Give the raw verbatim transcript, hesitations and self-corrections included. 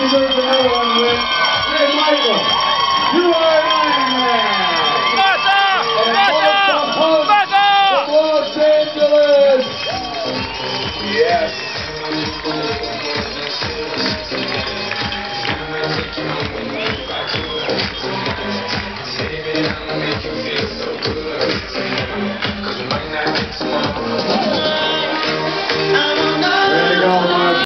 deserves another one with Hey Michael. You are